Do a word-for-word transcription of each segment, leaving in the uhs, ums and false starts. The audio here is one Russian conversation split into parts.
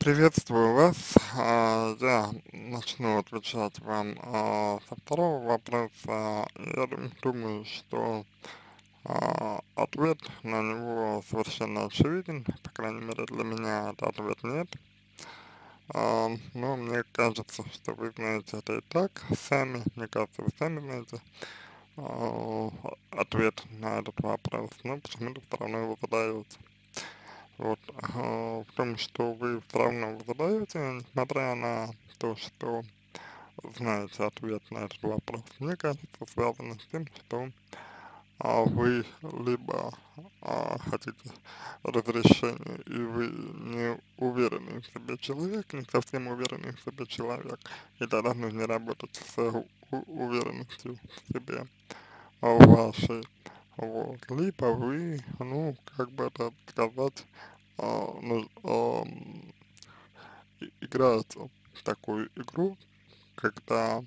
Приветствую вас. А, Я начну отвечать вам а, со второго вопроса. Я дум- думаю, что а, ответ на него совершенно очевиден. По крайней мере, для меня это ответ нет. А, Но мне кажется, что вы знаете это и так сами. Мне кажется, вы сами знаете а, ответ на этот вопрос, но почему-то все равно его задаете. Вот, а, в том, что вы все равно его задаете, несмотря на то, что знаете ответ на этот вопрос, мне кажется, связано с тем, что а, вы либо а, хотите разрешения, и вы не уверенный в себе человек, не совсем уверенный в себе человек, и тогда нужно работать с у- уверенностью в себе а, вашей. Вот. Либо вы, ну, как бы это сказать, а, ну, ам, и- играют в такую игру, когда,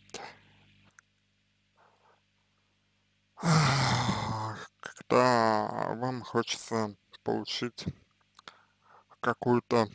когда вам хочется получить какую-то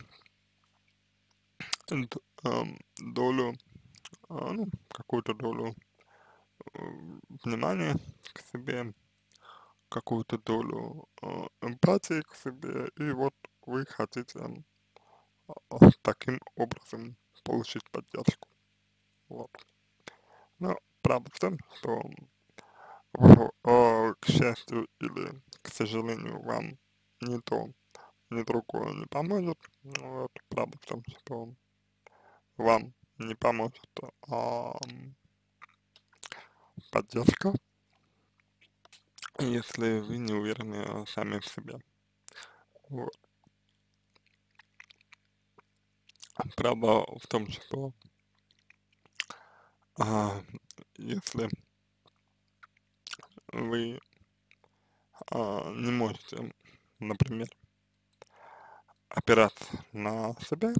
д- ам, долю, а, ну, какую-то долю э, внимания к себе, какую-то долю э, эмпатии к себе, и вот вы хотите а, таким образом получить поддержку. Вот. Но правда в том, что в- а, к счастью или к сожалению, вам ни то, ни другое не поможет. Ну вот, правда в том, что вам не поможет ам, поддержка, если вы не уверены сами в себе. Вот. Правда в том, что а, если вы а, не можете, например, опираться на себя,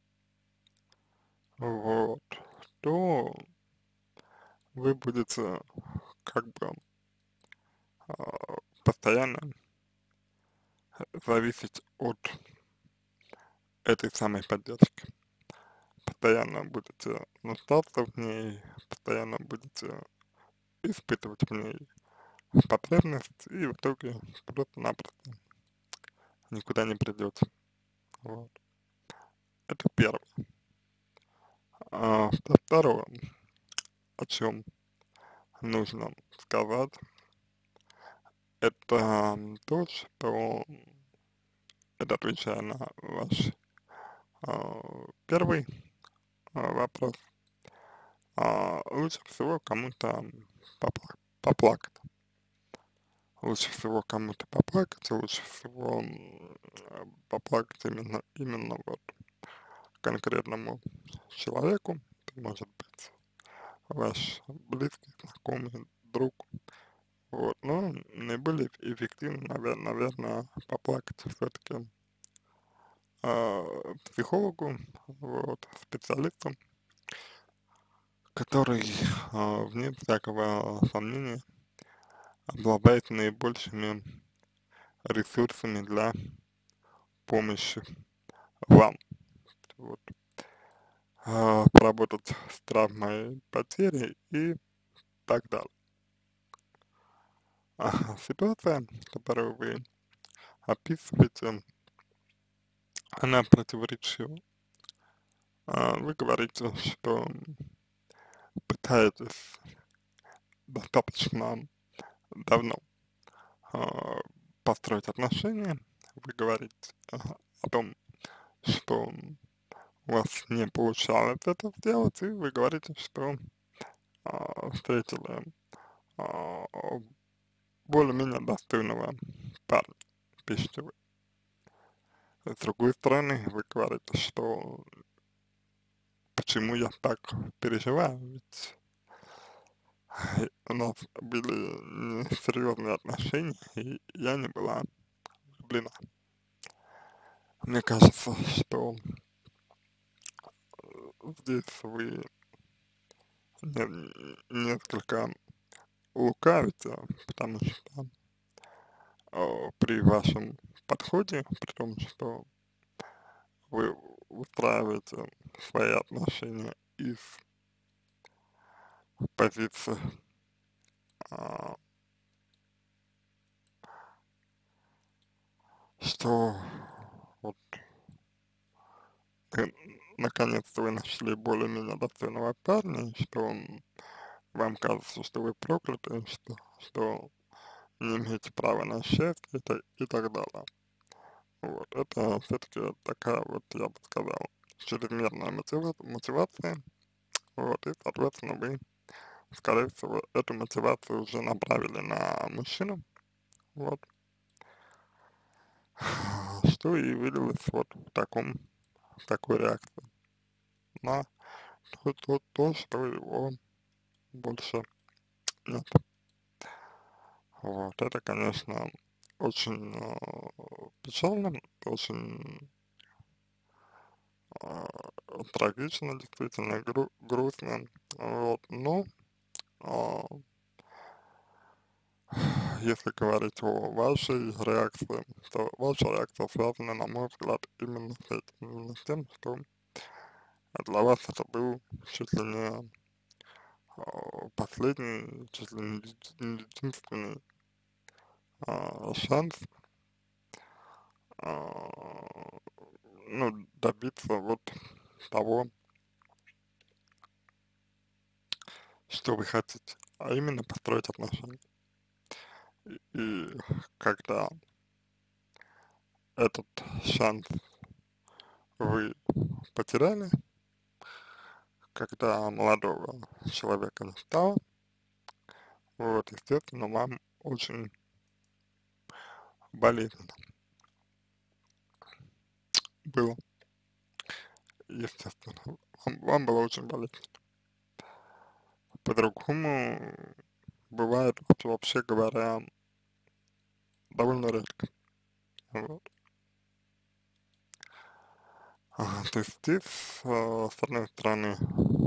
вот, то вы будете как бы а, постоянно зависеть от этой самой поддержки. Постоянно будете нуждаться в ней, постоянно будете испытывать в ней потребность, и в итоге просто-напросто никуда не придете. Вот. Это первое. А второе, о чем нужно сказать, это то, что это отвечая на ваш а, первый а, вопрос, а, лучше всего кому-то попла- поплакать. Лучше всего кому-то поплакать, лучше всего м, э, поплакать именно, именно вот конкретному человеку. Это может быть ваш близкий, знакомый, друг. Вот, но наиболее эффективно, наверное, наверное поплакать все-таки психологу, вот, специалисту, который, а, вне всякого сомнения, обладает наибольшими ресурсами для помощи вам. Вот, а, поработать с травмой потери и так далее. А, ситуация, которую вы описываете, она противоречива. А, вы говорите, что пытаетесь достаточно давно а, построить отношения. Вы говорите а, о том, что у вас не получалось это сделать, и вы говорите, что а, встретили а, более-менее достойного парня, пишите вы. С другой стороны, вы говорите, что почему я так переживаю, ведь у нас были несерьезные отношения, и я не была влюблена. Мне кажется, что здесь вы не- несколько лукавите, потому что э, при вашем подходе, при том, что вы выстраиваете свои отношения из позиции, а, что вот э, наконец-то вы нашли более-менее достойного парня, и что он, вам кажется, что вы прокляты, что, что не имеете права на счастье и, та- и так далее. Вот, это все-таки такая вот, я бы сказал, чрезмерная мотива- мотивация, вот, и, соответственно, вы, скорее всего, эту мотивацию уже направили на мужчину, вот, что и вылилось вот в таком, в такой реакции на то, то, то, что его больше нет. Вот, это, конечно, очень э, печально, очень э, трагично, действительно, гру грустно, вот, но а, если говорить о вашей реакции, то ваша реакция связана, на мой взгляд, именно с этим, именно с тем, что для вас это был чуть ли не а, последний, чуть ли не еди- не единственный а, шанс, а, ну, добиться вот того, что вы хотите, а именно построить отношения. И, и когда этот шанс вы потеряли, когда молодого человека не стало, вот, естественно, вам очень болезненно было, естественно, вам, вам было очень болезненно. По-другому бывает, вот, вообще говоря, довольно редко, вот. А, то есть здесь, а, с одной стороны,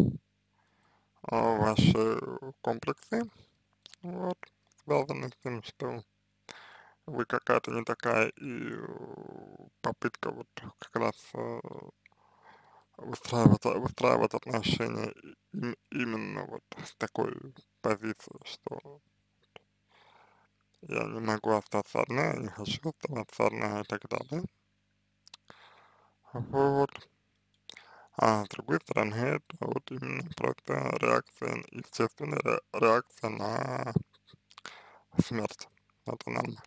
а, ваши комплексы, вот, связаны с тем, что вы какая-то не такая, и э, попытка вот как раз э, выстраивать, а, выстраивать отношения и- им- именно вот с такой позиции, что я не могу остаться одна, я не хочу оставаться одна и так далее. Вот. А с другой стороны, это вот именно просто реакция, естественная ре- реакция на смерть. Это нормально.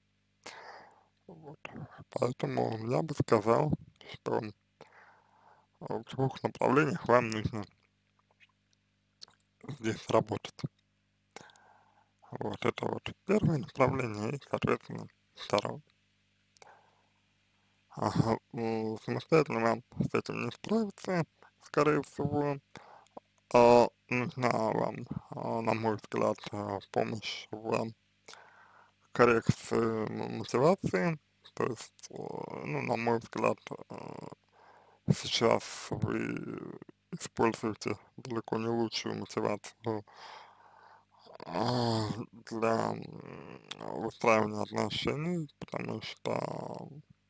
Вот. Поэтому я бы сказал, что в двух направлениях вам нужно здесь работать. Вот это вот первое направление и, соответственно, второе. Ага, м, самостоятельно вам с этим не справиться, скорее всего. А, нужна вам, а, на мой взгляд, а, помощь в коррекции м- мотивации. То есть, э, ну, на мой взгляд, э, сейчас вы используете далеко не лучшую мотивацию а, для м, выстраивания отношений, потому что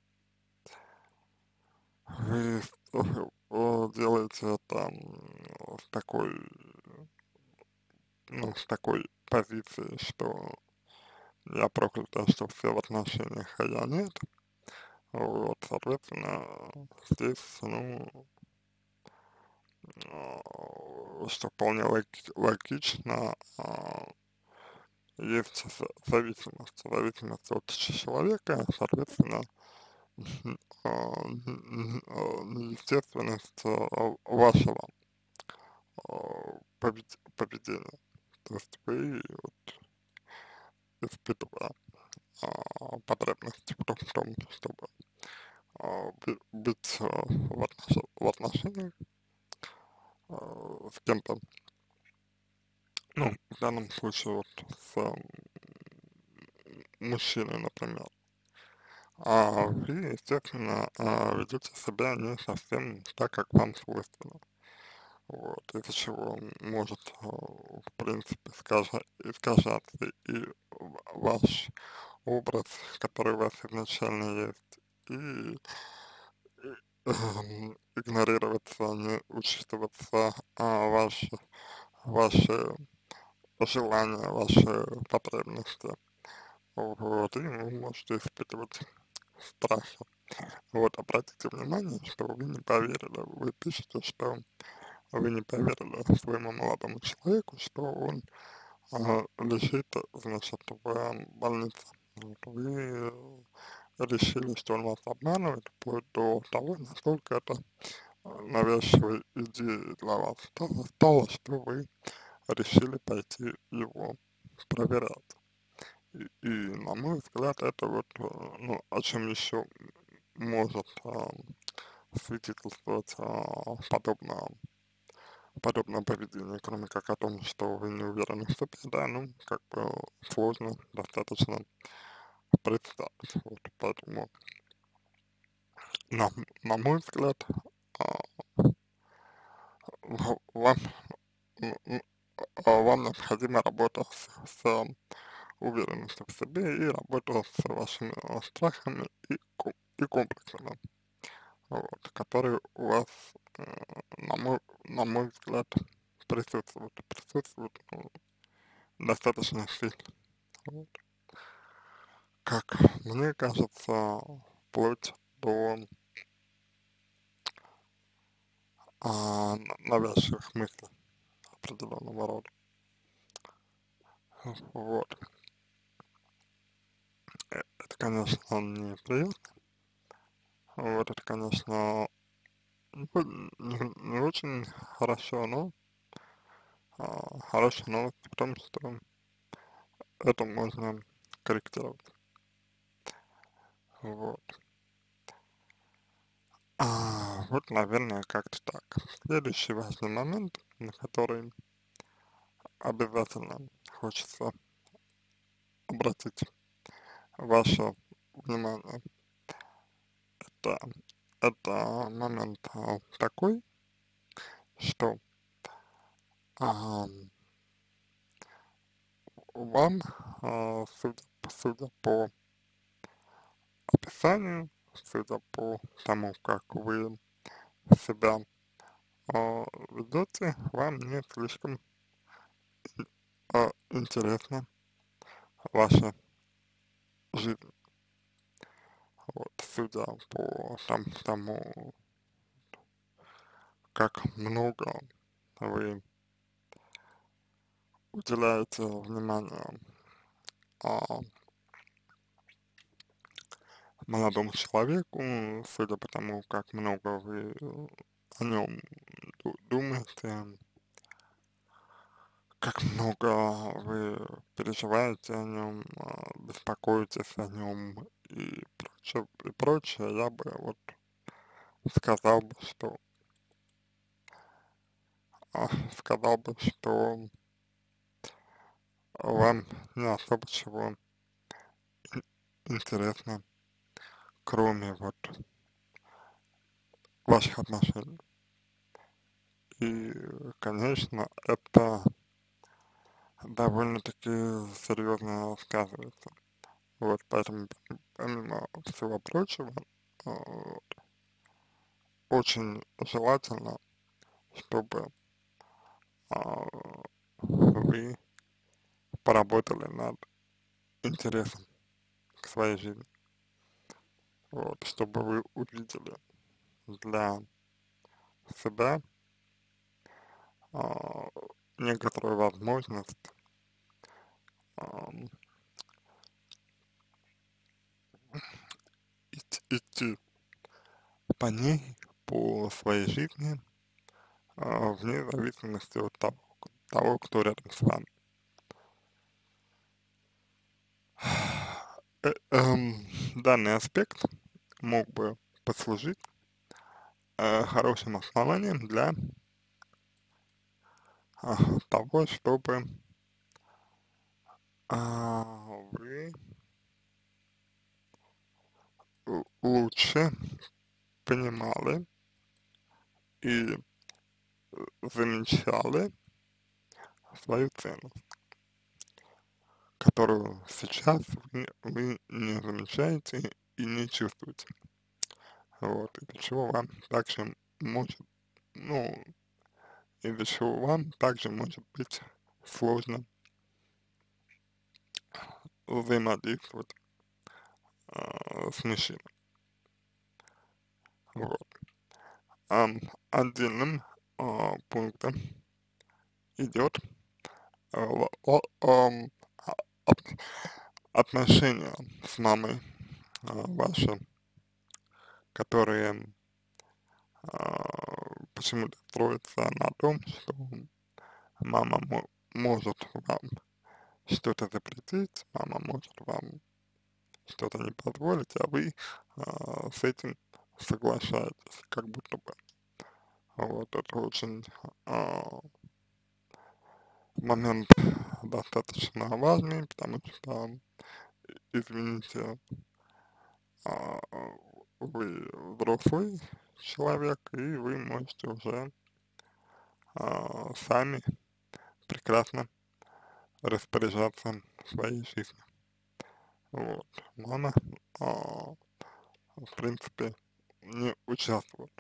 вы э, э, делаете это м, с такой, ну, с такой позиции, что я проклята, что все в отношениях, а я нет. Вот, соответственно, здесь, ну, а, что вполне логи- логично, а, есть за- зависимость, зависимость от человека, соответственно, а, н- н- а, неестественность а, вашего а, повед- поведения. То есть вы вот, испытывая а, потребность в том, в том, чтобы а, бы- быть а, в, отнош- в отношениях а, с кем-то, ну, в данном случае вот с м, мужчиной, например, а вы, естественно, а, ведете себя не совсем так, как вам свойственно. Вот, из-за чего может, а, в принципе, скажа- искажаться и в- ваш образ, который у вас изначально есть, и, эм, игнорироваться, не учитываться а, ваши, ваши желания, ваши потребности. Вот, и вы можете испытывать страх. Вот, обратите внимание, что вы не поверили, вы пишете, что вы не поверили своему молодому человеку, что он а, лежит, значит, в больнице. Вот, вы решили, что он вас обманывает, вплоть до того, насколько это а, навязчивой идеей для вас стало, стало, что вы решили пойти его проверять. И, и на мой взгляд, это вот, э, ну, о чем еще может а, свидетельствовать а, подобное, подобное поведение, кроме как о том, что вы не уверены в себе, да, ну, как бы сложно достаточно представить. Вот, поэтому, на, на мой взгляд, а, в- вам, м, м, а, вам необходима работа с, с уверенностью в себе и работа с вашими а, страхами и, ко- и комплексами, вот, которые у вас, э, на мой, на мой взгляд, присутствуют, присутствуют ну, достаточно сильно. Вот. Как мне кажется, вплоть до а, н- навязчивых мыслей определенного рода. Вот. Э, Это, конечно, неприятно. Вот, это, конечно, ну, не, не очень хорошо, но а, хорошая новость в том, что это можно корректировать. Вот. А, вот, наверное, как-то так. Следующий важный момент, на который обязательно хочется обратить ваше внимание, это, это момент а, такой, что а, вам, а, судя, судя по описанию, судя по тому, как вы себя а, ведете, вам не слишком а, интересна ваша жизнь. Вот, судя по там, тому, как много вы уделяете внимания а, молодому человеку, судя по тому, как много вы о нем думаете, как много вы переживаете о нем, а, беспокоитесь о нем и прочее, и прочее, я бы вот сказал бы, что а, сказал бы, что вам не особо чего интересно, кроме вот ваших отношений. И, конечно, это довольно-таки серьезно сказывается. Вот, поэтому, помимо всего прочего, а, очень желательно, чтобы а, вы поработали над интересом к своей жизни. Вот, чтобы вы увидели для себя а, некоторую возможность ам, ид- идти по ней, по своей жизни, а, вне зависимости от того, того, кто рядом с вами. Э, эм, Данный аспект мог бы послужить э, хорошим основанием для а, того, чтобы а, вы л- лучше понимали и замечали свою цену, которую сейчас вы, вы не замечаете и не чувствуете. вот, из-за чего вам также может, ну, из-за чего вам также может быть сложно взаимодействовать а, с мужчиной. Вот. Ам, отдельным а, пунктом идет а, во- о- ам, а, от- отношения с мамой а, ваши, которые а, почему-то строятся на том, что мама мо- может вам что-то запретить, мама может вам что-то не позволить, а вы а, с этим соглашаетесь, как будто бы. Вот это очень а, момент достаточно важный, потому что, извините, а, вы взрослый человек, и вы можете уже а, сами прекрасно распоряжаться своей жизнью. Вот. Мама, а, в принципе, не участвует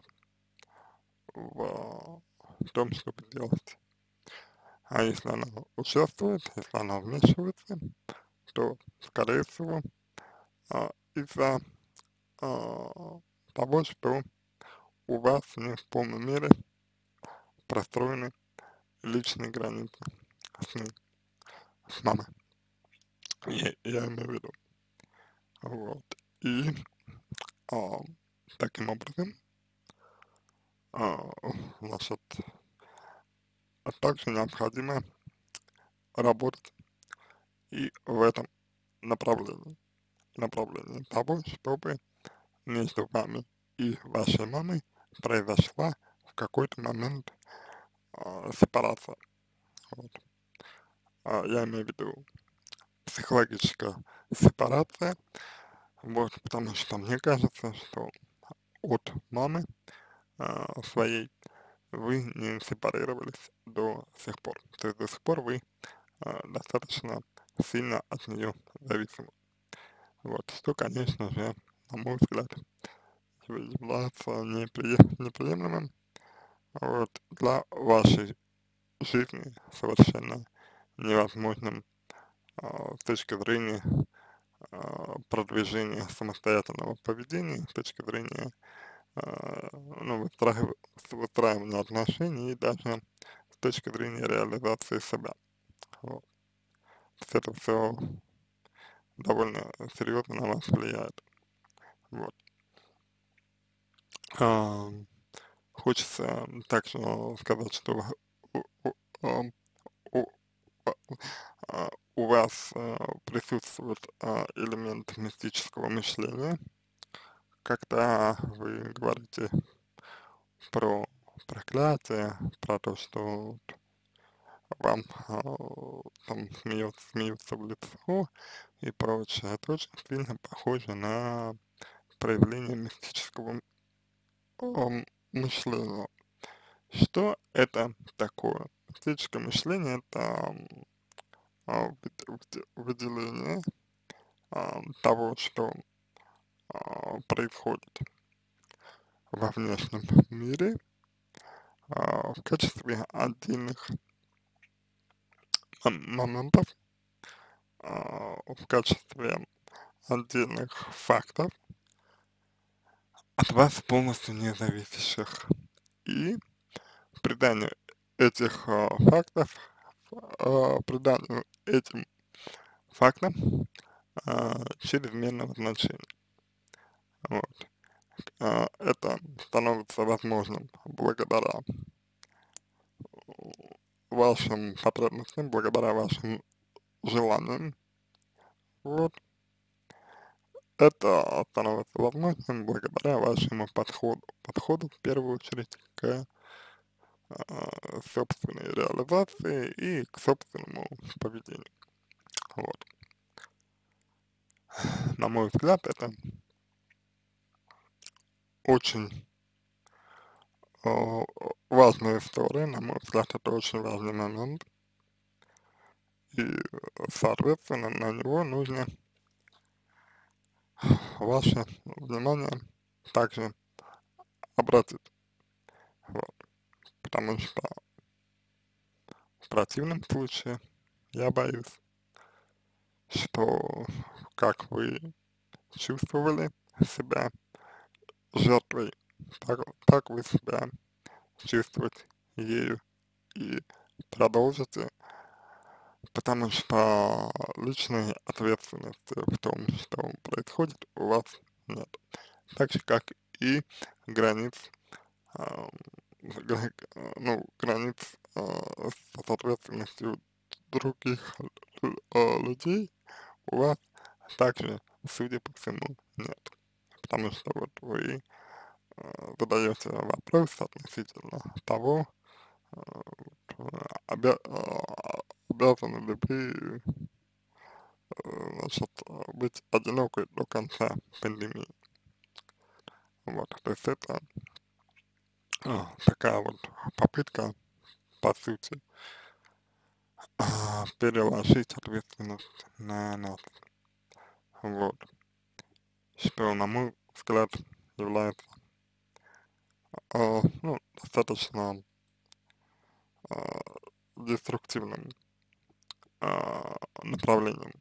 в том, чтобы делать. А если она участвует, если она вмешивается, то, скорее всего, а, из-за а, того, что у вас не в полной мере простроены личные границы с ней, с мамой. Я, я имею в виду. Вот. И а, таким образом, а, значит, а также необходимо работать и в этом направлении, направлении того, чтобы между вами и вашей мамой произошла в какой-то момент а, сепарация. Вот. А, я имею в виду психологическая сепарация, вот, потому что мне кажется, что от мамы а, своей вы не сепарировались до сих пор. То есть до сих пор вы а, достаточно сильно от нее зависимы. Вот, что, конечно же, на мой взгляд, является непри... неприемлемым вот, для вашей жизни, совершенно невозможным а, с точки зрения а, продвижения самостоятельного поведения, с точки зрения а, ну, выстраив- выстраивания отношений и даже с точки зрения реализации себя. Вот. То есть это все довольно серьезно на вас влияет. Вот. А, хочется также сказать, что у, у- ам, у- а, а, у вас а, присутствует а, элемент мистического мышления, когда вы говорите про проклятие, про то, что вам а, там смеется, смеются в лицо и прочее. Это очень сильно похоже на проявление мистического м, мышления. Что это такое? Мистическое мышление — это м, а, выд- выд- выделение а, того, что а, происходит во внешнем мире а, в качестве отдельных мом- моментов, а, в качестве отдельных фактов, от вас полностью не зависящих. И приданию этих а, фактов, а, приданию этим фактам а, чрезмерного значения. Вот. А, это становится возможным благодаря вашим потребностям, благодаря вашим желаниям. Вот. Это становится возможным благодаря вашему подходу, подходу в первую очередь к а, собственной реализации и к собственному поведению. Вот. На мой взгляд, это очень а, важная история, на мой взгляд, это очень важный момент, и, соответственно, на него нужно ваше внимание также обратить, вот, потому что в противном случае я боюсь, что как вы чувствовали себя жертвой, так, так вы себя чувствовать ею и продолжите, потому что личной ответственности в том, что происходит, у вас нет. Так же, как и границ, а, гра- а, ну, границ а, с ответственностью других лю- а, людей у вас также, судя по всему, нет. Потому что вот вы а, задаете вопрос относительно того, а, вот, а, обя- а, обязаны ли вы, э, значит, а, быть одинокой до конца пандемии. Вот, то есть это а, такая вот попытка, по сути, а, переложить ответственность на нас. Вот, что, на мой взгляд, является, а, ну, достаточно а, деструктивным а, направлением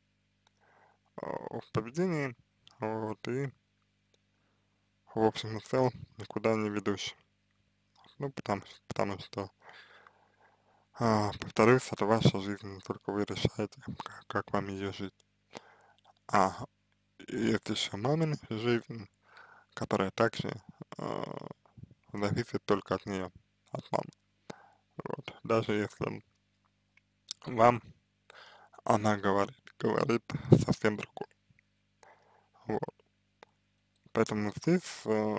а, в поведении, вот, и, в общем и целом, никуда не ведущим. Ну, потому, что- потому что, а, повторюсь, это ваша жизнь, только вы решаете, как, как вам ее жить. А есть еще мамина жизнь, которая также а, зависит только от нее, от мамы. Вот. Даже если вам она говорит, говорит совсем другое. Вот. Поэтому здесь э,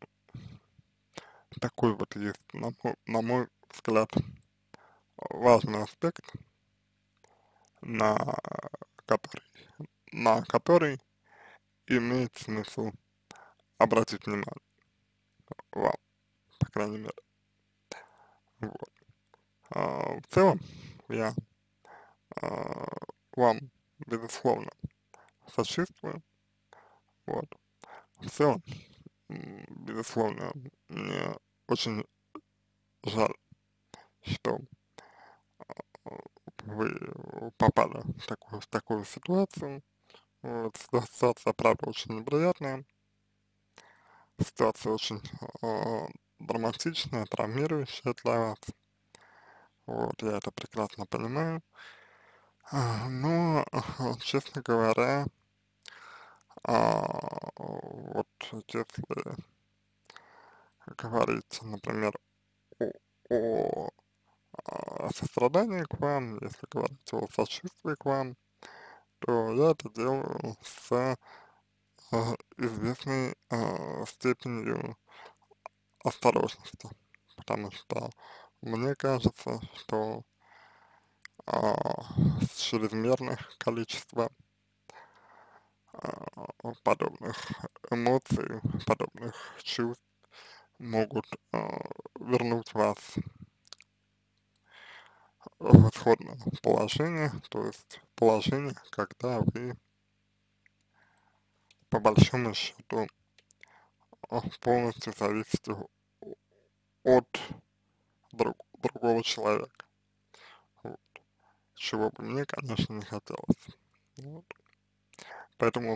такой вот есть, на мой, на мой взгляд, важный аспект, на который, на который имеет смысл обратить внимание вам, по крайней мере. Вот. А, в целом, я а, вам, безусловно, сочувствую. Вот. В целом, м, безусловно, мне очень жаль, что э, вы попали в такую, в такую ситуацию. Вот, ситуа- ситуация, правда, очень неприятная, ситуация очень э, драматичная, травмирующая для вас. Вот, я это прекрасно понимаю. А, Но, э, честно говоря, а, вот если говорить, например, о, о а, сострадании к вам, если говорить о сочувствии к вам, то я это делаю с а, известной а, степенью осторожности, потому что мне кажется, что а, чрезмерное количество а, подобных эмоций, подобных чувств могут а, вернуть вас в исходное положение, то есть положение, когда вы по большому счету а, полностью зависите от друг, другого человека, вот, чего бы мне, конечно, не хотелось. Вот. Поэтому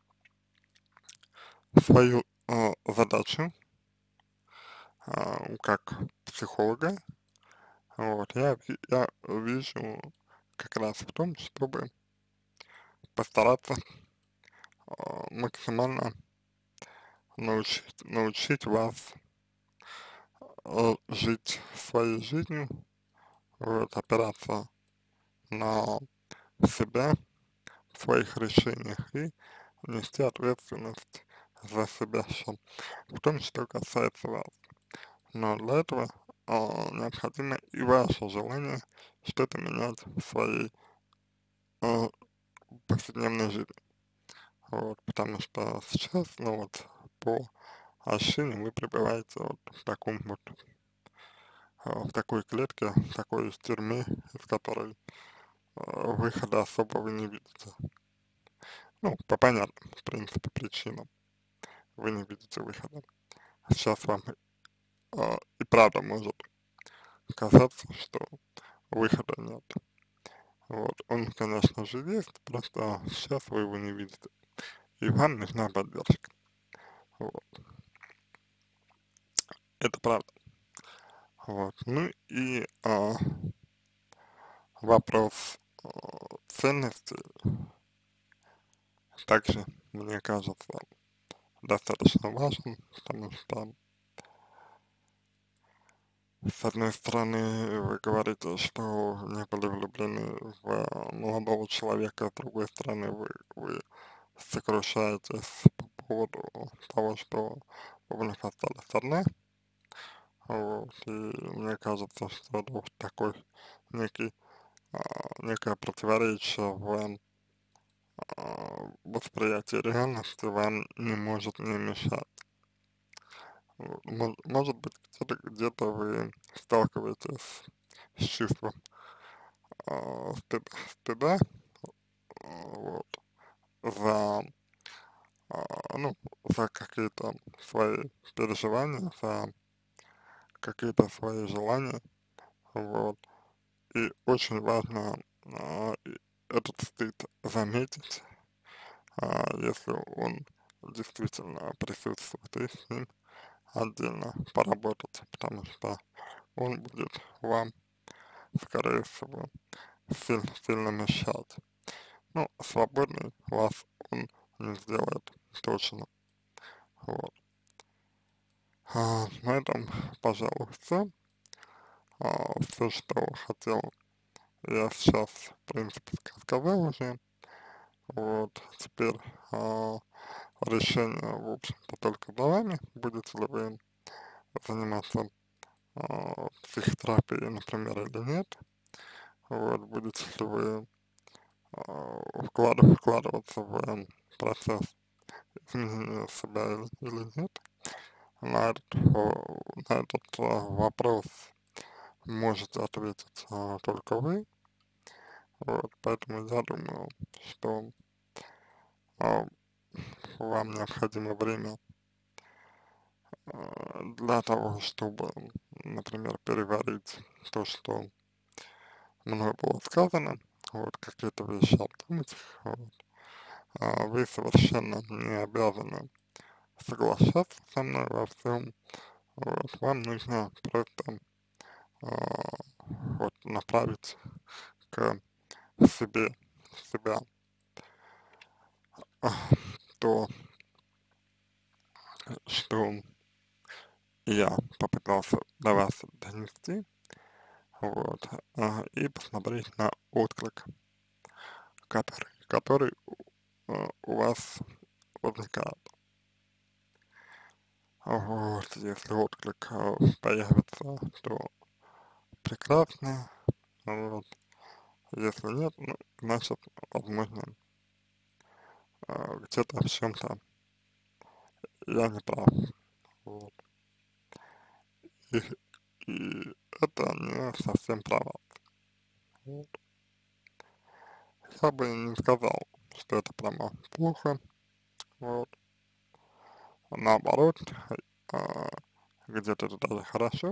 свою а, задачу а, как психолога, вот, я, ви- я вижу как раз в том, чтобы постараться а, максимально научить, научить вас а, жить своей жизнью, вот, опираться на себя в своих решениях и нести ответственность за себя, что, в том, что касается вас. Но для этого а, необходимо и ваше желание что-то менять в своей а, повседневной жизни. Вот, потому что сейчас, ну вот, по ощущениям вы пребываете вот в таком вот, а, в такой клетке, в такой тюрьме, из которой а, выхода особо вы не видите. Ну, по понятным, в принципе, причинам вы не видите выхода. сейчас вам э, и правда может казаться, что выхода нет. Вот, он, конечно же, есть, просто сейчас вы его не видите, и вам нужна поддержка. Вот, это правда. Вот, ну и а, вопрос а, ценности также, мне кажется, достаточно важен, потому что, с одной стороны, вы говорите, что не были влюблены в молодого человека, с другой стороны, вы, вы сокрушаетесь по поводу того, что вы вновь остались одна. Вот, и мне кажется, что это вот такой некий, а, некое противоречие в а, восприятии реальности вам не может не мешать. Вот, мож- может быть, где-то где-то вы сталкиваетесь с чувством а, стыд- стыда, а, вот, за, а, ну, за какие-то свои переживания, за какие-то свои желания, вот. И очень важно а, и этот стыд заметить, а, если он действительно присутствует, и с ним отдельно поработать, потому что он будет вам, скорее всего, сильно, сильно мешать. Ну, свободный вас он не сделает точно. Вот. А, на этом, пожалуй, все. А, все, что хотел, я сейчас, в принципе, ска- сказал уже. Вот. Теперь а, решение, в общем-то, только за вами. Будете ли вы заниматься а, психотерапией, например, или нет. Вот. Будете ли вы а, вклад, вкладываться в процесс изменения себя или, или нет. На этот, о, на этот а, вопрос можете ответить а, только вы. Вот, поэтому я думаю, что а, вам необходимо время а, для того, чтобы, например, переварить то, что мной было сказано, вот, какие-то вещи обдумать, вот. А вы совершенно не обязаны соглашаться со мной во всем, вот, вам нужно просто а, вот направить к себе себя а, то, что я попытался до вас донести, вот, а, и посмотреть на отклик, который, который а, у вас возникает. Вот, если отклик а, появится, то прекрасно, вот, если нет, ну, значит, возможно, а, где-то в чем-то я не прав, вот, и, и это не совсем права. Вот. Я бы не сказал, что это прямо плохо, вот, наоборот, а, где-то это даже хорошо,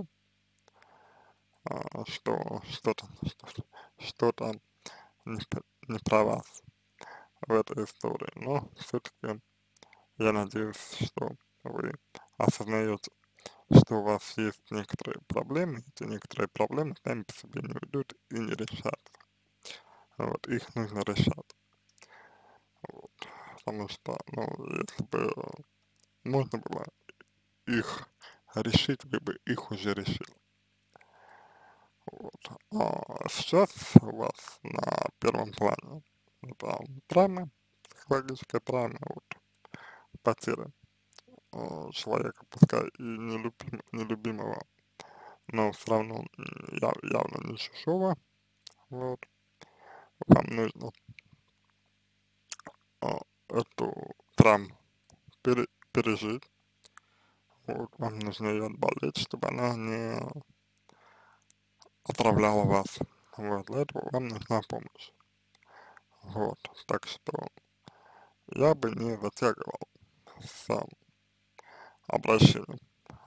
а, что что-то, что-то, что-то не, п- не про вас в этой истории, но все-таки я надеюсь, что вы осознаете, что у вас есть некоторые проблемы, эти некоторые проблемы сами по себе не уйдут и не решат, вот, их нужно решать, вот, потому что, ну, если бы можно было их решить, вы бы их уже решили. Вот. А сейчас у вас на первом плане это травма, психологическая травма, вот, потеря э, человека, пускай и нелюбим, нелюбимого, но все равно яв, явно не чужого, вот. Вам нужно э, эту травму пере, пережить, вот. Вам нужно ее отболеть, чтобы она не отравляла вас, вот. Для этого вам нужна помощь. Вот, так что я бы не затягивал с обращением,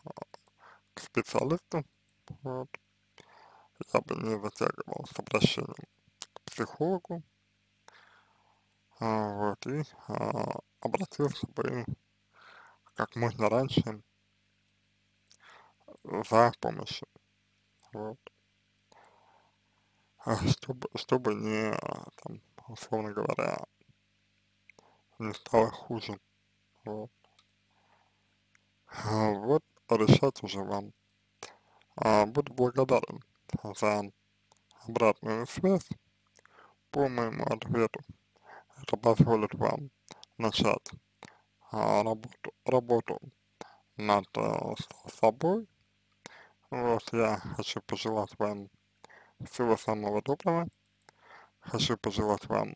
к специалисту, вот, я бы не затягивал с обращением к психологу, а, вот, и а, обратился бы как можно раньше за помощью, вот, а, чтобы, чтобы не, а, там, условно говоря, не стало хуже, вот. А, вот решать уже вам. А, буду благодарен за обратную связь по моему ответу. Это позволит вам начать а, работу, работу над а, с- собой. Вот, я хочу пожелать вам всего самого доброго. Хочу пожелать вам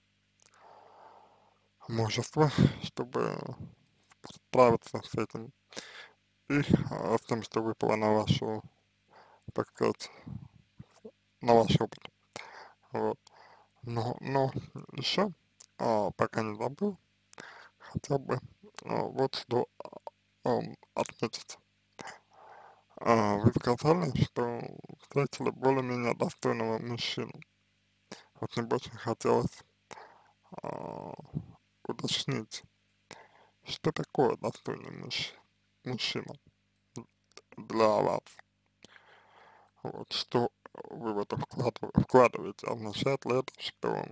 мужества, чтобы справиться с этим и а, с тем, что выпало на вашу, так сказать, на ваш опыт. Вот. Но, но еще, а, пока не забыл, хотя бы а, вот что ам, отметить. А, вы сказали, что встретили более-менее достойного мужчину. Вот мне бы очень хотелось а, уточнить, что такое достойный муж, мужчина для вас. Вот, что вы в это вкладыв- вкладываете. Означает ли это, что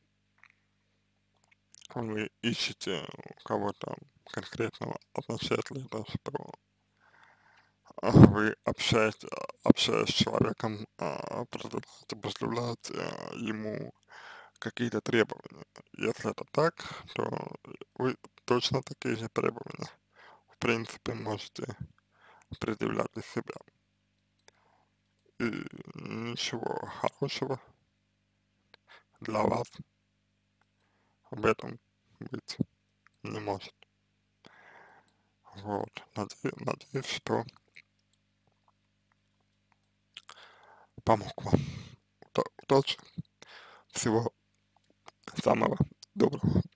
вы ищете кого-то конкретного? Означает ли это, что а, вы общаетесь, общаясь с человеком, а, предъявляете, предъявляете а, ему какие-то требования? Если это так, то вы точно такие же требования, в принципе, можете предъявлять для себя. И ничего хорошего для вас в этом быть не может. Вот. Наде- Надеюсь, что помог вам. Удачи. Всего самого доброго.